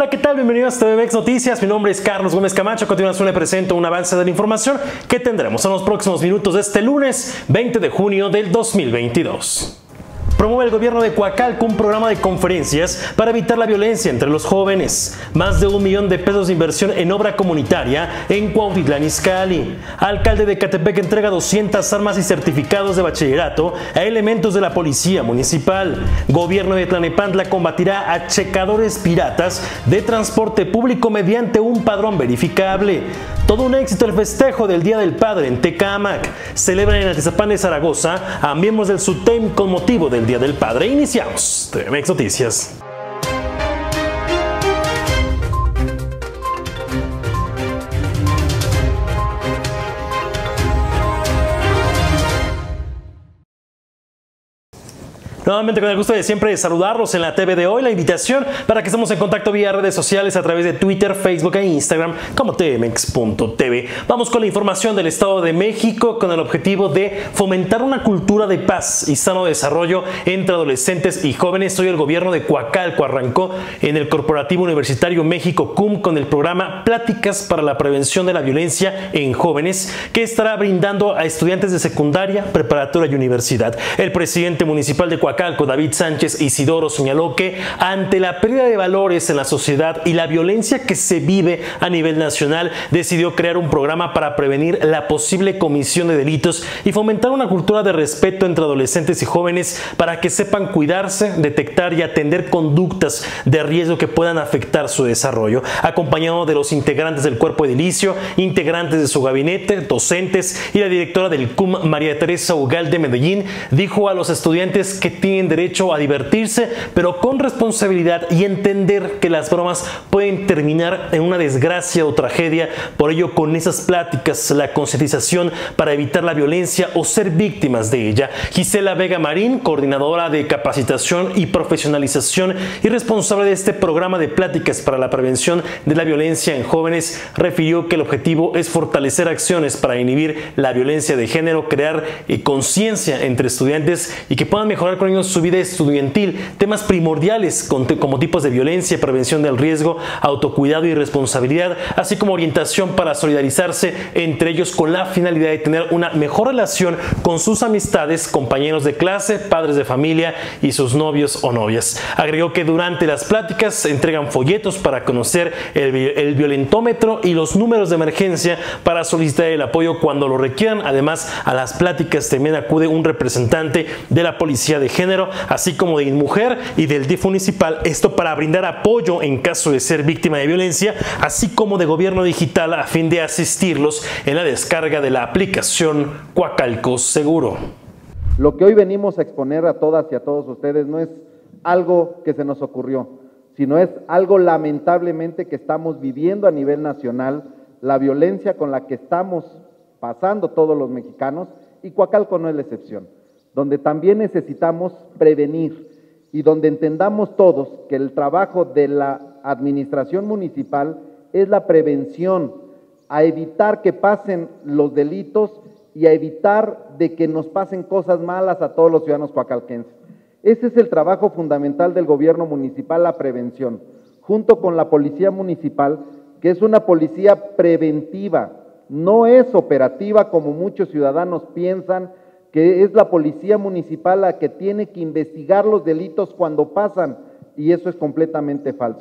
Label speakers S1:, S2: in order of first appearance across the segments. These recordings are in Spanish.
S1: Hola, ¿qué tal? Bienvenidos a TVMex Noticias. Mi nombre es Carlos Gómez Camacho. A continuación le presento un avance de la información que tendremos en los próximos minutos de este lunes 20 de junio del 2022. Promueve el gobierno de Coacalco un programa de conferencias para evitar la violencia entre los jóvenes. Más de $1 millón de inversión en obra comunitaria en Cuautitlán Izcalli. Alcalde de Ecatepec entrega 200 armas y certificados de bachillerato a elementos de la policía municipal. Gobierno de Tlalnepantla combatirá a checadores piratas de transporte público mediante un padrón verificable. Todo un éxito el festejo del Día del Padre en Tecámac. Celebran en Atizapán de Zaragoza a miembros del SUTEM con motivo del Día del Padre. Iniciamos TVMex Noticias. Nuevamente con el gusto de siempre saludarlos en la TV de hoy. La invitación para que estemos en contacto vía redes sociales a través de Twitter, Facebook e Instagram como tvmex.tv. Vamos con la información del Estado de México con el objetivo de fomentar una cultura de paz y sano desarrollo entre adolescentes y jóvenes. Hoy el gobierno de Coacalco arrancó en el Corporativo Universitario México CUM con el programa Pláticas para la Prevención de la Violencia en Jóvenes, que estará brindando a estudiantes de secundaria, preparatoria y universidad. El presidente municipal de Coacalco, David Sánchez Isidoro, señaló que ante la pérdida de valores en la sociedad y la violencia que se vive a nivel nacional, decidió crear un programa para prevenir la posible comisión de delitos y fomentar una cultura de respeto entre adolescentes y jóvenes para que sepan cuidarse, detectar y atender conductas de riesgo que puedan afectar su desarrollo. Acompañado de los integrantes del cuerpo edilicio, integrantes de su gabinete, docentes y la directora del CUM, María Teresa Ugal de Medellín, dijo a los estudiantes que tienen derecho a divertirse, pero con responsabilidad y entender que las bromas pueden terminar en una desgracia o tragedia. Por ello, con esas pláticas, la concientización para evitar la violencia o ser víctimas de ella. Gisela Vega Marín, coordinadora de capacitación y profesionalización y responsable de este programa de pláticas para la prevención de la violencia en jóvenes, refirió que el objetivo es fortalecer acciones para inhibir la violencia de género, crear conciencia entre estudiantes y que puedan mejorar con su vida estudiantil, temas primordiales como tipos de violencia, prevención del riesgo, autocuidado y responsabilidad, así como orientación para solidarizarse entre ellos con la finalidad de tener una mejor relación con sus amistades, compañeros de clase, padres de familia y sus novios o novias. Agregó que durante las pláticas se entregan folletos para conocer el violentómetro y los números de emergencia para solicitar el apoyo cuando lo requieran. Además, a las pláticas también acude un representante de la Policía de Género, así como de INMUJER y del DIF municipal, esto para brindar apoyo en caso de ser víctima de violencia, así como de gobierno digital a fin de asistirlos en la descarga de la aplicación Coacalco Seguro.
S2: Lo que hoy venimos a exponer a todas y a todos ustedes no es algo que se nos ocurrió, sino es algo lamentablemente que estamos viviendo a nivel nacional, la violencia con la que estamos pasando todos los mexicanos, y Coacalco no es la excepción, donde también necesitamos prevenir y donde entendamos todos que el trabajo de la administración municipal es la prevención, a evitar que pasen los delitos y a evitar de que nos pasen cosas malas a todos los ciudadanos coacalquenses. Ese es el trabajo fundamental del gobierno municipal, la prevención, junto con la policía municipal, que es una policía preventiva, no es operativa como muchos ciudadanos piensan, que es la policía municipal la que tiene que investigar los delitos cuando pasan, y eso es completamente falso.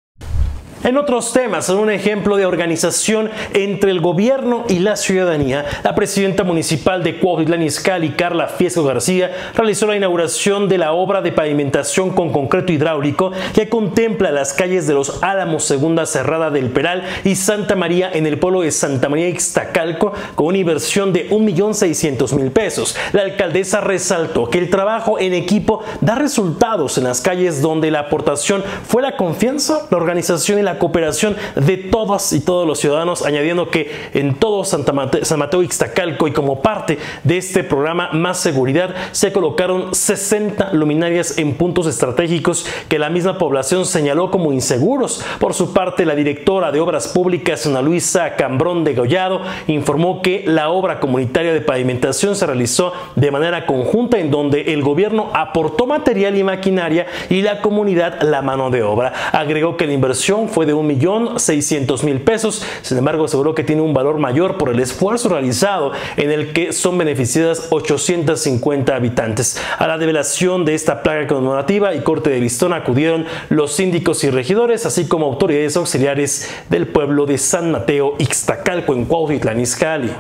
S1: En otros temas, en un ejemplo de organización entre el gobierno y la ciudadanía, la presidenta municipal de Cuautitlán Izcalli, Carla Fiesco García, realizó la inauguración de la obra de pavimentación con concreto hidráulico que contempla las calles de Los Álamos, Segunda Cerrada del Peral y Santa María en el pueblo de Santa María Ixtacalco, con una inversión de $1,600,000. La alcaldesa resaltó que el trabajo en equipo da resultados en las calles donde la aportación fue la confianza, la organización y la la cooperación de todas y todos los ciudadanos, añadiendo que en todo San Mateo Ixtacalco y como parte de este programa Más Seguridad se colocaron 60 luminarias en puntos estratégicos que la misma población señaló como inseguros. Por su parte, la directora de Obras Públicas, Ana Luisa Cambrón de Gollado, informó que la obra comunitaria de pavimentación se realizó de manera conjunta, en donde el gobierno aportó material y maquinaria y la comunidad la mano de obra. Agregó que la inversión fue de 1.600.000 pesos, sin embargo aseguró que tiene un valor mayor por el esfuerzo realizado, en el que son beneficiadas 850 habitantes. A la develación de esta placa conmemorativa y corte de listón acudieron los síndicos y regidores, así como autoridades auxiliares del pueblo de San Mateo Ixtacalco en Cuautitlán Izcalli.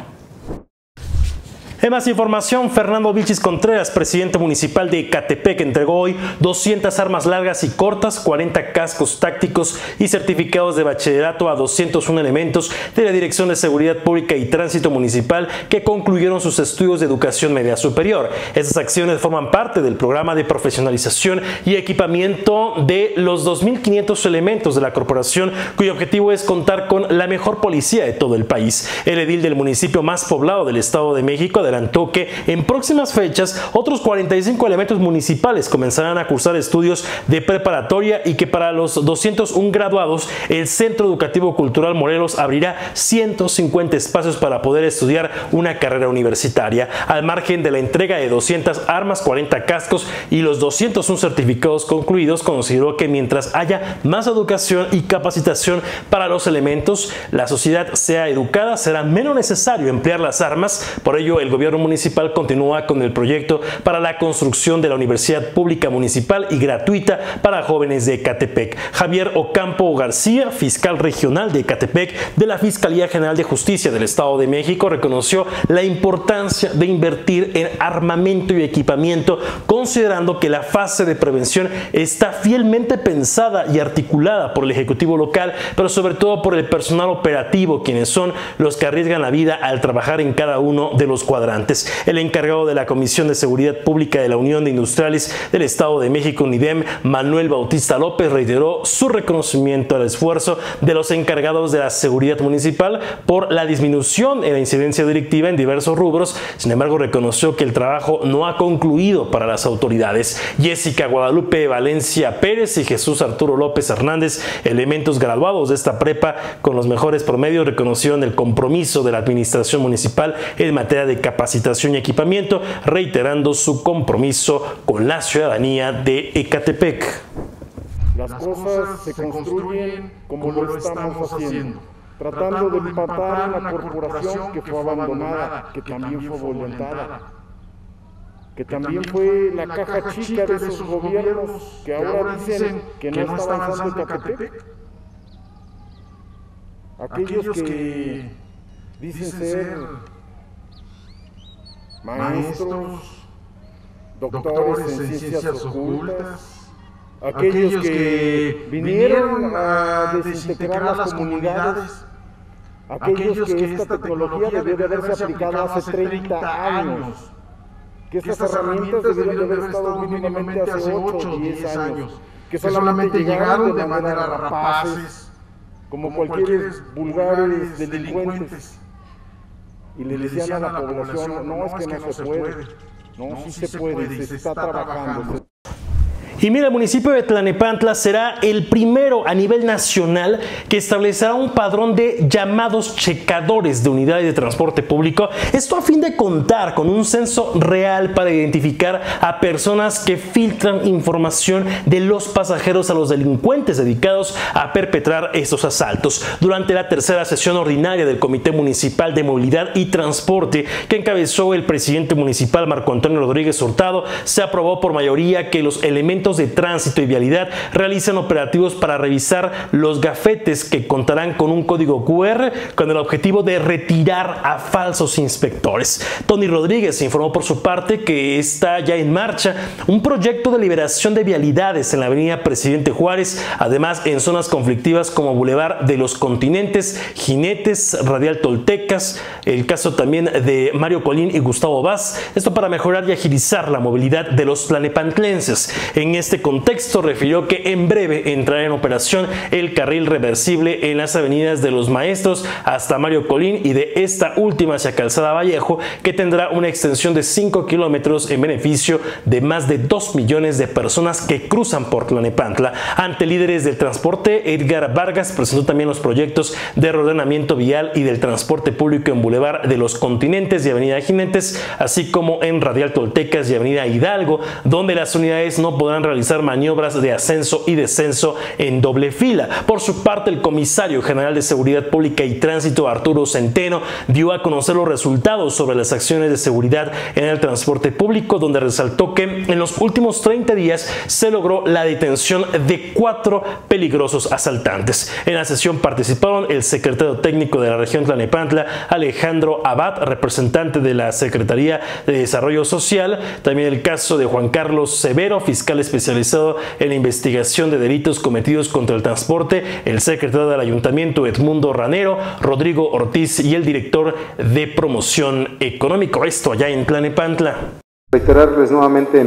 S1: En más información, Fernando Vilchis Contreras, presidente municipal de Ecatepec, entregó hoy 200 armas largas y cortas, 40 cascos tácticos y certificados de bachillerato a 201 elementos de la Dirección de Seguridad Pública y Tránsito Municipal que concluyeron sus estudios de educación media superior. Estas acciones forman parte del programa de profesionalización y equipamiento de los 2.500 elementos de la corporación, cuyo objetivo es contar con la mejor policía de todo el país. El edil del municipio más poblado del Estado de México adelantó que en próximas fechas otros 45 elementos municipales comenzarán a cursar estudios de preparatoria y que para los 201 graduados el Centro Educativo Cultural Morelos abrirá 150 espacios para poder estudiar una carrera universitaria. Al margen de la entrega de 200 armas, 40 cascos y los 201 certificados concluidos, consideró que mientras haya más educación y capacitación para los elementos, la sociedad sea educada, será menos necesario emplear las armas. Por ello, el gobierno municipal continúa con el proyecto para la construcción de la Universidad Pública Municipal y gratuita para jóvenes de Ecatepec. Javier Ocampo García, fiscal regional de Ecatepec de la Fiscalía General de Justicia del Estado de México, reconoció la importancia de invertir en armamento y equipamiento, considerando que la fase de prevención está fielmente pensada y articulada por el Ejecutivo local, pero sobre todo por el personal operativo, quienes son los que arriesgan la vida al trabajar en cada uno de los cuadrantes. El encargado de la Comisión de Seguridad Pública de la Unión de Industriales del Estado de México, UNIDEM, Manuel Bautista López, reiteró su reconocimiento al esfuerzo de los encargados de la seguridad municipal por la disminución en la incidencia delictiva en diversos rubros. Sin embargo, reconoció que el trabajo no ha concluido para las autoridades. Jessica Guadalupe Valencia Pérez y Jesús Arturo López Hernández, elementos graduados de esta prepa con los mejores promedios, reconocieron el compromiso de la administración municipal en materia de capacitación y equipamiento, reiterando su compromiso con la ciudadanía de Ecatepec.
S3: Las cosas se construyen como lo estamos haciendo, tratando de empatar una corporación que fue abandonada, que también fue violentada, que también fue la caja chica de esos gobiernos que ahora dicen que no está avanzando Ecatepec. Aquellos que dicen ser maestros, doctores en ciencias ocultas, aquellos que vinieron a desintegrar las comunidades, aquellos que esta tecnología debió de haberse aplicado hace 30 años, que estas herramientas debieron de haber estado mínimamente hace 8 o 10 años, que solamente llegaron de manera rapaces, como cualquier vulgares delincuentes. Y le decían a la población, no, es que no se puede, no, sí se puede, se está trabajando.
S1: Y mira, el municipio de Tlalnepantla será el primero a nivel nacional que establecerá un padrón de llamados checadores de unidades de transporte público. Esto a fin de contar con un censo real para identificar a personas que filtran información de los pasajeros a los delincuentes dedicados a perpetrar estos asaltos. Durante la tercera sesión ordinaria del Comité Municipal de Movilidad y Transporte, que encabezó el presidente municipal Marco Antonio Rodríguez Hurtado, se aprobó por mayoría que los elementos de tránsito y vialidad realizan operativos para revisar los gafetes que contarán con un código QR con el objetivo de retirar a falsos inspectores. Tony Rodríguez informó por su parte que está ya en marcha un proyecto de liberación de vialidades en la avenida Presidente Juárez, además en zonas conflictivas como Boulevard de los Continentes, Jinetes, Radial Toltecas, el caso también de Mario Colín y Gustavo Vaz, esto para mejorar y agilizar la movilidad de los tlalnepantlenses. En este contexto refirió que en breve entrará en operación el carril reversible en las avenidas de Los Maestros hasta Mario Colín y de esta última hacia Calzada Vallejo, que tendrá una extensión de 5 kilómetros en beneficio de más de 2 millones de personas que cruzan por Tlalnepantla. Ante líderes del transporte, Edgar Vargas presentó también los proyectos de reordenamiento vial y del transporte público en Boulevard de los Continentes y Avenida Jiménez, así como en Radial Toltecas y Avenida Hidalgo, donde las unidades no podrán realizar maniobras de ascenso y descenso en doble fila. Por su parte, el comisario general de Seguridad Pública y Tránsito, Arturo Centeno, dio a conocer los resultados sobre las acciones de seguridad en el transporte público, donde resaltó que en los últimos 30 días se logró la detención de 4 peligrosos asaltantes. En la sesión participaron el secretario técnico de la región Tlalnepantla, Alejandro Abad, representante de la Secretaría de Desarrollo Social, también el caso de Juan Carlos Severo, fiscal especializado en la investigación de delitos cometidos contra el transporte, el secretario del Ayuntamiento, Edmundo Ranero, Rodrigo Ortiz, y el director de Promoción Económico. Esto allá en Tlalnepantla.
S4: Reiterarles nuevamente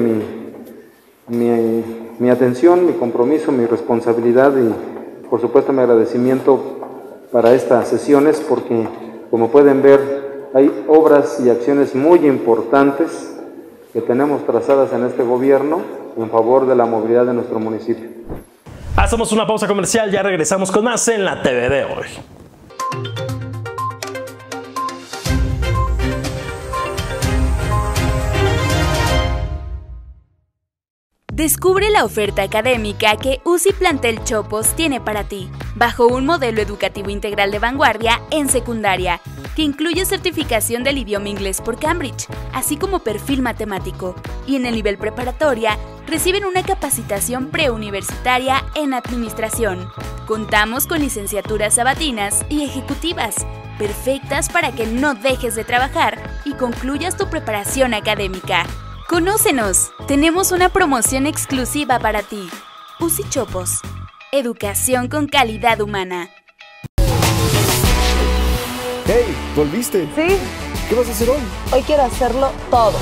S4: mi atención, mi compromiso, mi responsabilidad y por supuesto mi agradecimiento para estas sesiones, porque como pueden ver hay obras y acciones muy importantes que tenemos trazadas en este gobierno en favor de la movilidad de nuestro municipio.
S1: Hacemos una pausa comercial, ya regresamos con más en la TV de hoy.
S5: Descubre la oferta académica que UCI Plantel Chopos tiene para ti, bajo un modelo educativo integral de vanguardia en secundaria, que incluye certificación del idioma inglés por Cambridge, así como perfil matemático, y en el nivel preparatoria reciben una capacitación preuniversitaria en administración. Contamos con licenciaturas sabatinas y ejecutivas, perfectas para que no dejes de trabajar y concluyas tu preparación académica. ¡Conócenos! Tenemos una promoción exclusiva para ti. UCI Chopos. Educación con calidad humana.
S6: ¡Hey! ¿Volviste?
S7: Sí.
S6: ¿Qué vas a hacer hoy?
S7: Hoy quiero hacerlo todo.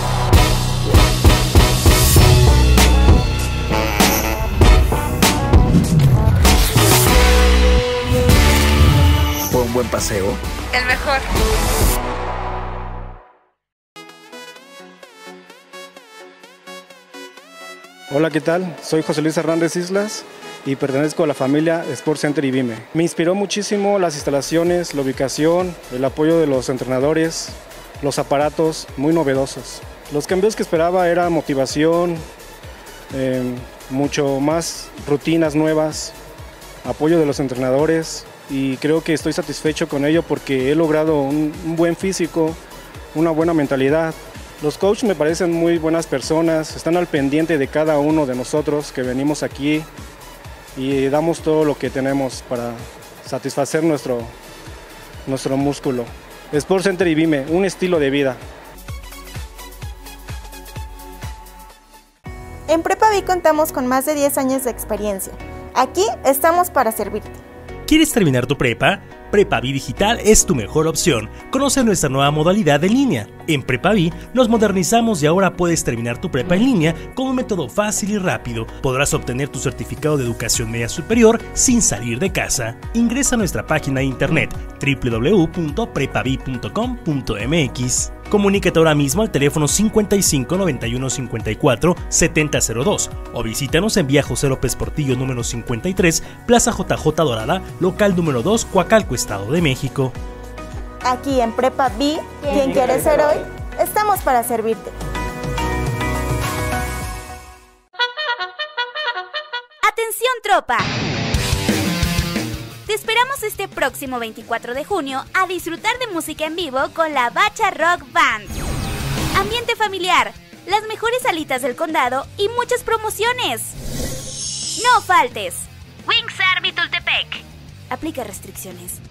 S6: ¿Fue un buen paseo?
S7: El mejor.
S8: Hola, ¿qué tal? Soy José Luis Hernández Islas y pertenezco a la familia Sport Center IBIME. Me inspiró muchísimo las instalaciones, la ubicación, el apoyo de los entrenadores, los aparatos muy novedosos. Los cambios que esperaba eran motivación, mucho más rutinas nuevas, apoyo de los entrenadores, y creo que estoy satisfecho con ello porque he logrado un buen físico, una buena mentalidad. Los coaches me parecen muy buenas personas, están al pendiente de cada uno de nosotros que venimos aquí y damos todo lo que tenemos para satisfacer nuestro músculo. Sport Center IBIME, un estilo de vida.
S9: En Prepa.Bi contamos con más de 10 años de experiencia. Aquí estamos para servirte.
S10: ¿Quieres terminar tu prepa? Prepa.Bi Digital es tu mejor opción. Conoce nuestra nueva modalidad en línea. En Prepa.Bi nos modernizamos y ahora puedes terminar tu prepa en línea con un método fácil y rápido. Podrás obtener tu certificado de educación media superior sin salir de casa. Ingresa a nuestra página de internet www.prepabi.com.mx. Comunícate ahora mismo al teléfono 55 91 54 7002 o visítanos en Vía José López Portillo número 53, Plaza JJ Dorada, local número 2, Coacalco, Estado de México.
S9: Aquí en Prepa.Bi, ¿quién quiere ser hoy? Estamos para servirte.
S5: ¡Atención, tropa! Te esperamos este próximo 24 de junio a disfrutar de música en vivo con la Bacha Rock Band. Ambiente familiar, las mejores salitas del condado y muchas promociones. ¡No faltes! Wings Army Tultepec. Aplica restricciones.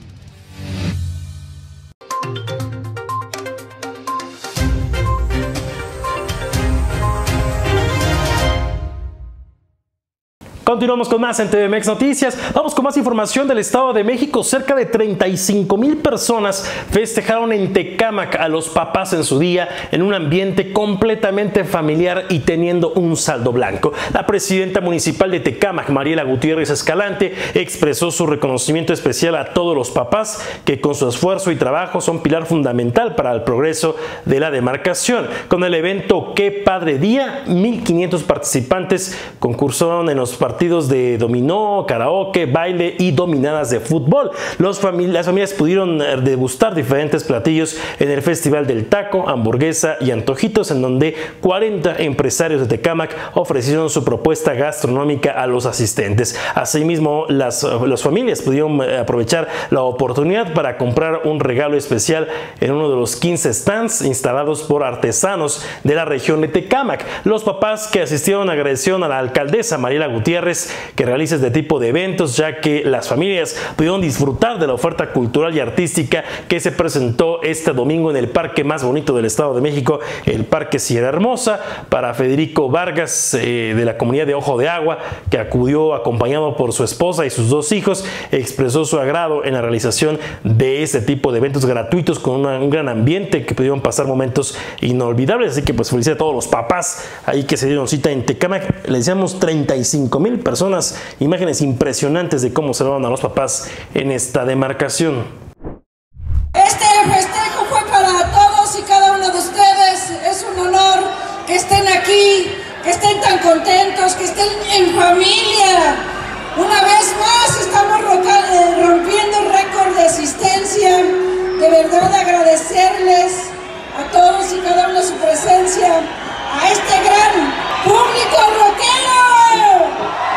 S1: Continuamos con más en TVMX Noticias. Vamos con más información del Estado de México. Cerca de 35,000 personas festejaron en Tecámac a los papás en su día en un ambiente completamente familiar y teniendo un saldo blanco. La presidenta municipal de Tecámac, Mariela Gutiérrez Escalante, expresó su reconocimiento especial a todos los papás que con su esfuerzo y trabajo son pilar fundamental para el progreso de la demarcación. Con el evento Qué Padre Día, 1,500 participantes concursaron en los partidos de dominó, karaoke, baile y dominadas de fútbol. Las familias pudieron degustar diferentes platillos en el Festival del Taco, Hamburguesa y Antojitos, en donde 40 empresarios de Tecámac ofrecieron su propuesta gastronómica a los asistentes. Asimismo, las familias pudieron aprovechar la oportunidad para comprar un regalo especial en uno de los 15 stands instalados por artesanos de la región de Tecámac. Los papás que asistieron agradecieron a la alcaldesa Mariela Gutiérrez que realice este tipo de eventos, ya que las familias pudieron disfrutar de la oferta cultural y artística que se presentó este domingo en el parque más bonito del Estado de México, el Parque Sierra Hermosa. Para Federico Vargas, de la comunidad de Ojo de Agua, que acudió acompañado por su esposa y sus 2 hijos, expresó su agrado en la realización de este tipo de eventos gratuitos con un gran ambiente, que pudieron pasar momentos inolvidables. Así que pues felicidades a todos los papás ahí que se dieron cita en Tecámac. Le decíamos 35,000 personas, imágenes impresionantes de cómo celebraron a los papás en esta demarcación.
S11: Este festejo fue para todos y cada uno de ustedes. Es un honor que estén aquí, que estén tan contentos, que estén en familia. Una vez más estamos rompiendo récord de asistencia. De verdad agradecerles a todos y cada uno su presencia, a este gran público rockero.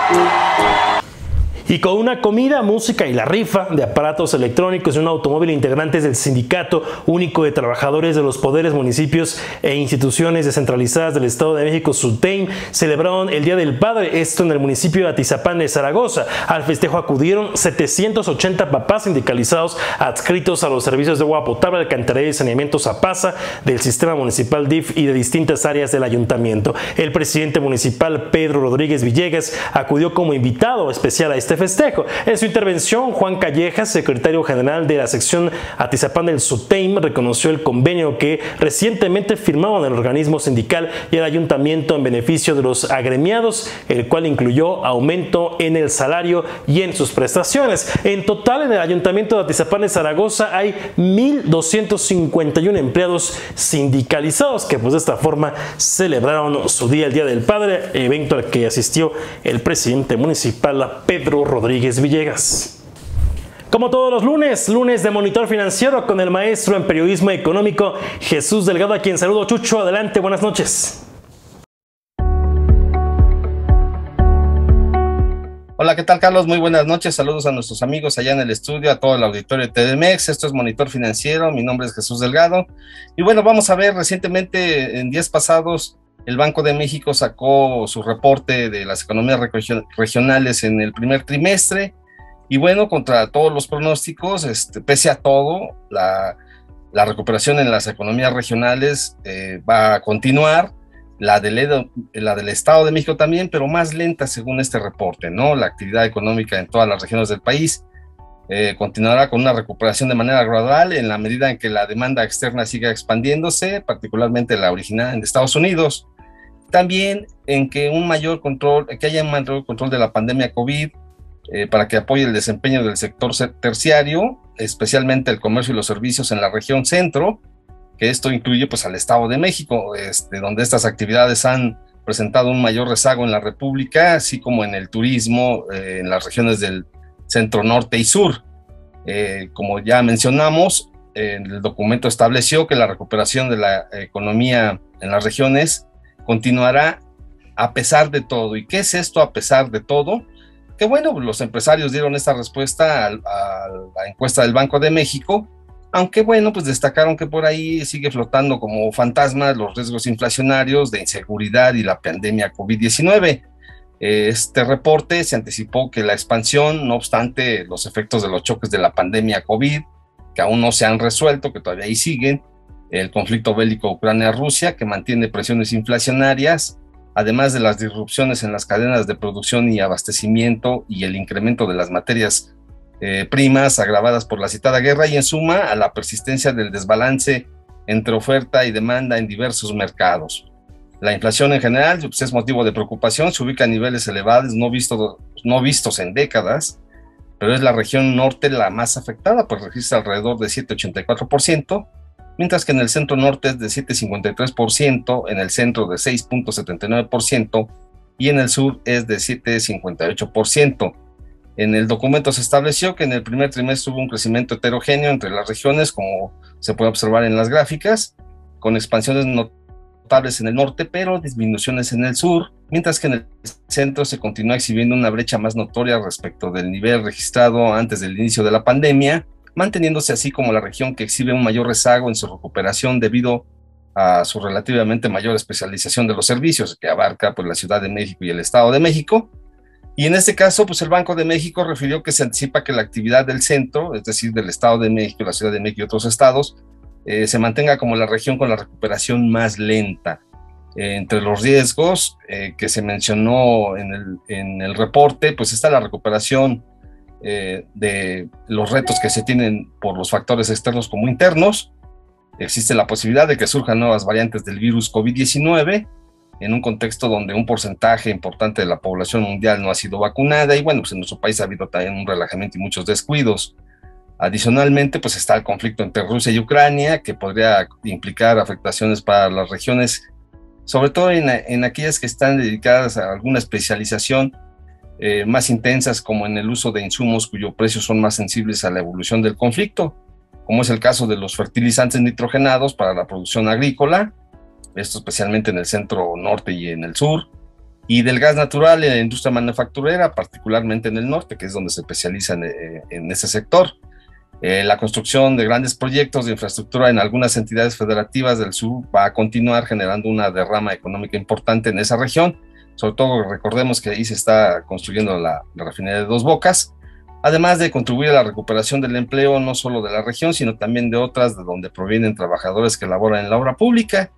S1: Y con una comida, música y la rifa de aparatos electrónicos y un automóvil, integrantes del Sindicato Único de Trabajadores de los Poderes, Municipios e Instituciones Descentralizadas del Estado de México, SUTEM, celebraron el Día del Padre, esto en el municipio de Atizapán de Zaragoza. Al festejo acudieron 780 papás sindicalizados adscritos a los servicios de agua potable, alcantarilla y saneamiento Zapasa del sistema municipal DIF y de distintas áreas del ayuntamiento. El presidente municipal, Pedro Rodríguez Villegas, acudió como invitado especial a este festejo. En su intervención, Juan Callejas, secretario general de la sección Atizapán del SUTEM, reconoció el convenio que recientemente firmaron el organismo sindical y el ayuntamiento en beneficio de los agremiados, el cual incluyó aumento en el salario y en sus prestaciones. En total, en el ayuntamiento de Atizapán de Zaragoza hay 1,251 empleados sindicalizados que pues de esta forma celebraron su día, el Día del Padre, evento al que asistió el presidente municipal, Pedro Rodríguez Villegas. Como todos los lunes de Monitor Financiero con el maestro en periodismo económico Jesús Delgado, a quien saludo. Chucho, adelante, buenas noches.
S12: Hola, ¿qué tal, Carlos? Muy buenas noches, saludos a nuestros amigos allá en el estudio, a todo el auditorio de TVMX. Esto es Monitor Financiero, mi nombre es Jesús Delgado. Y bueno, vamos a ver, recientemente, en días pasados, el Banco de México sacó su reporte de las economías regionales en el primer trimestre, y bueno, contra todos los pronósticos, pese a todo, la recuperación en las economías regionales va a continuar, la del Estado de México también, pero más lenta según este reporte, ¿no? La actividad económica en todas las regiones del país continuará con una recuperación de manera gradual en la medida en que la demanda externa siga expandiéndose, particularmente la originada en Estados Unidos. También en que haya un mayor control de la pandemia COVID para que apoye el desempeño del sector terciario, especialmente el comercio y los servicios en la región centro, que esto incluye pues al Estado de México, donde estas actividades han presentado un mayor rezago en la República, así como en el turismo en las regiones del centro, norte y sur. Como ya mencionamos, el documento estableció que la recuperación de la economía en las regiones continuará a pesar de todo. ¿Y qué es esto a pesar de todo? Que bueno, los empresarios dieron esta respuesta a la encuesta del Banco de México, aunque bueno, pues destacaron que por ahí sigue flotando como fantasma los riesgos inflacionarios, de inseguridad y la pandemia COVID-19. Este reporte se anticipó que la expansión, no obstante los efectos de los choques de la pandemia COVID, que aún no se han resuelto, que todavía ahí siguen, el conflicto bélico Ucrania-Rusia, que mantiene presiones inflacionarias, además de las disrupciones en las cadenas de producción y abastecimiento y el incremento de las materias primas agravadas por la citada guerra, y en suma a la persistencia del desbalance entre oferta y demanda en diversos mercados. La inflación en general pues, es motivo de preocupación, se ubica a niveles elevados no vistos en décadas, pero es la región norte la más afectada, pues registra alrededor de 7,84%, mientras que en el centro norte es de 7,53%, en el centro de 6,79% y en el sur es de 7,58%. En el documento se estableció que en el primer trimestre hubo un crecimiento heterogéneo entre las regiones, como se puede observar en las gráficas, con expansiones notables en el norte, pero disminuciones en el sur, mientras que en el centro se continúa exhibiendo una brecha más notoria respecto del nivel registrado antes del inicio de la pandemia, manteniéndose así como la región que exhibe un mayor rezago en su recuperación debido a su relativamente mayor especialización de los servicios, que abarca pues, la Ciudad de México y el Estado de México. Y en este caso, pues el Banco de México refirió que se anticipa que la actividad del centro, es decir, del Estado de México, la Ciudad de México y otros estados, se mantenga como la región con la recuperación más lenta. Entre los riesgos que se mencionó en el reporte, pues está la recuperación de los retos que se tienen por los factores externos como internos. Existe la posibilidad de que surjan nuevas variantes del virus COVID-19 en un contexto donde un porcentaje importante de la población mundial no ha sido vacunada y bueno, pues en nuestro país ha habido también un relajamiento y muchos descuidos. Adicionalmente, pues está el conflicto entre Rusia y Ucrania, que podría implicar afectaciones para las regiones, sobre todo en aquellas que están dedicadas a alguna especialización más intensas, como en el uso de insumos cuyos precios son más sensibles a la evolución del conflicto, como es el caso de los fertilizantes nitrogenados para la producción agrícola, esto especialmente en el centro norte y en el sur, y del gas natural en la industria manufacturera, particularmente en el norte, que es donde se especializa en ese sector. La construcción de grandes proyectos de infraestructura en algunas entidades federativas del sur va a continuar generando una derrama económica importante en esa región. Sobre todo recordemos que ahí se está construyendo la refinería de Dos Bocas, además de contribuir a la recuperación del empleo no solo de la región, sino también de otras de donde provienen trabajadores que laboran en la obra pública.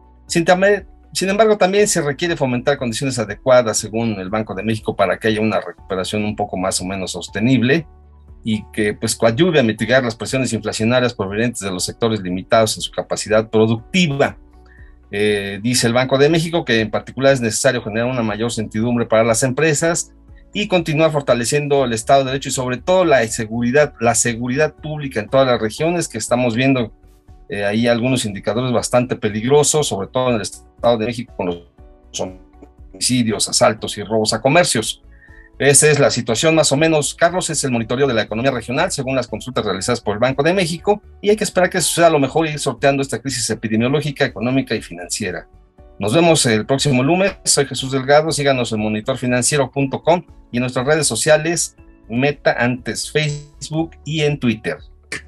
S12: Sin embargo, también se requiere fomentar condiciones adecuadas, según el Banco de México, para que haya una recuperación un poco más o menos sostenible y que pues coadyuve a mitigar las presiones inflacionarias provenientes de los sectores limitados en su capacidad productiva. Dice el Banco de México que en particular es necesario generar una mayor certidumbre para las empresas y continuar fortaleciendo el Estado de Derecho y sobre todo la seguridad pública en todas las regiones, que estamos viendo ahí algunos indicadores bastante peligrosos, sobre todo en el Estado de México con los homicidios, asaltos y robos a comercios. Esa es la situación más o menos, Carlos. Es el monitoreo de la economía regional según las consultas realizadas por el Banco de México y hay que esperar que suceda lo mejor y ir sorteando esta crisis epidemiológica, económica y financiera. Nos vemos el próximo lunes. Soy Jesús Delgado, síganos en monitorfinanciero.com y en nuestras redes sociales, Meta, antes Facebook y en Twitter.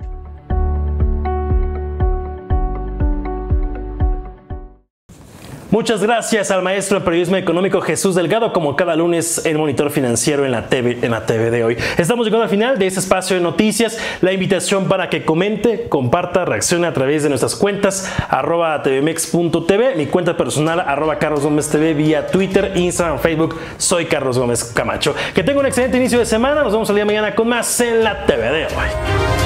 S1: Muchas gracias al maestro en periodismo económico Jesús Delgado, como cada lunes en Monitor Financiero en la TV de hoy. Estamos llegando al final de este espacio de noticias. La invitación para que comente, comparta, reaccione a través de nuestras cuentas @tvmex.tv, mi cuenta personal @carlosgomeztv vía Twitter, Instagram, Facebook. Soy Carlos Gómez Camacho. Que tenga un excelente inicio de semana. Nos vemos el día de mañana con más en la TV de hoy.